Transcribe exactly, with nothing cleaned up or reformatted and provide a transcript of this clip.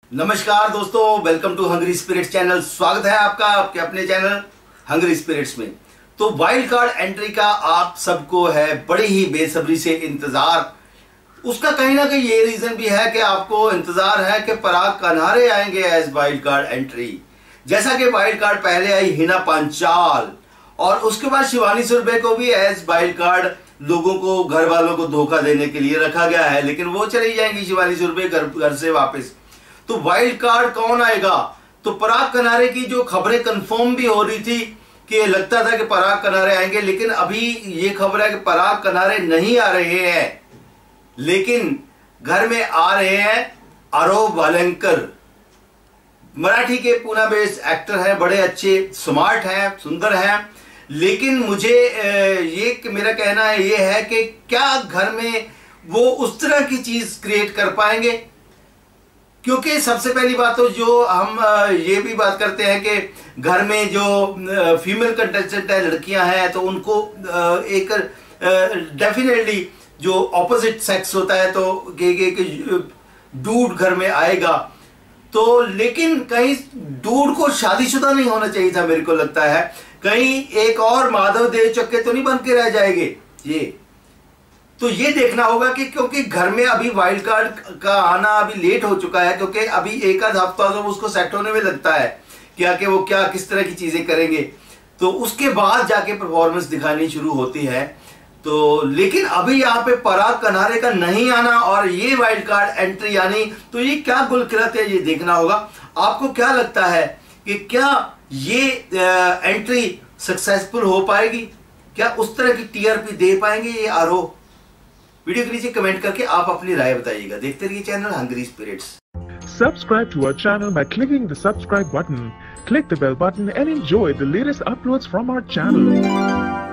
नमस्कार दोस्तों, welcome to hungry spirits channel. स्वागत है आपका आपके अपने चैनल हंग्री स्पिरिट्स में। तो वाइल्ड कार्ड एंट्री का आप सबको है बड़ी ही बेसब्री से इंतजार। उसका कहीं ना कहीं ये रीजन भी है कि आपको इंतजार है कि पराग कन्हारे आएंगे एज वाइल्ड कार्ड एंट्री। जैसा कि वाइल्ड कार्ड पहले आई हिना पांचाल और उसके बाद शिवानी सुरभि को भी एज वाइल्ड कार्ड लोगों को, घर वालों को धोखा देने के लिए रखा गया है, लेकिन वो चली जाएंगी शिवानी सुरभि घर घर से वापस। तो वाइल्ड कार्ड कौन आएगा? तो पराग कन्हारे की जो खबरें कंफर्म भी हो रही थी कि लगता था कि पराग कन्हारे आएंगे, लेकिन अभी ये खबर है कि पराग कन्हारे नहीं आ रहे हैं, लेकिन घर में आ रहे हैं आरव वालंकर। मराठी के पुणे बेस्ड एक्टर हैं, बड़े अच्छे, स्मार्ट हैं, सुंदर हैं। लेकिन मुझे ये मेरा कहना ये है कि क्या घर में वो उस तरह की चीज क्रिएट कर पाएंगे? क्योंकि सबसे पहली बात तो जो हम ये भी बात करते हैं कि घर में जो फीमेल कंटेस्टेंट है, लड़कियां हैं, तो उनको एक डेफिनेटली जो ऑपोजिट सेक्स होता है तो कि डूड घर में आएगा। तो लेकिन कहीं डूड को शादीशुदा नहीं होना चाहिए था, मेरे को लगता है। कहीं एक और माधव देव चक्के तो नहीं बन के रह जाएंगे ये। तो ये देखना होगा कि क्योंकि घर में अभी वाइल्ड कार्ड का आना अभी लेट हो चुका है, क्योंकि अभी एक आध हफ्ता तो उसको सेट होने में लगता है क्या कि वो क्या किस तरह की चीजें करेंगे, तो उसके बाद जाके परफॉर्मेंस दिखानी शुरू होती है। तो लेकिन अभी यहाँ पे पराग कन्हारे का नहीं आना और ये वाइल्ड कार्ड एंट्री आनी, तो ये क्या गुलकिरत है, ये देखना होगा। आपको क्या लगता है कि क्या ये एंट्री सक्सेसफुल हो पाएगी? क्या उस तरह की टीआरपी दे पाएंगे ये आरोप? वीडियो के नीचे कमेंट करके आप अपनी राय बताइएगा। देखते रहिए channel hungry spirits. Subscribe to our channel by clicking the subscribe button. Click the bell button and enjoy the latest uploads from our channel.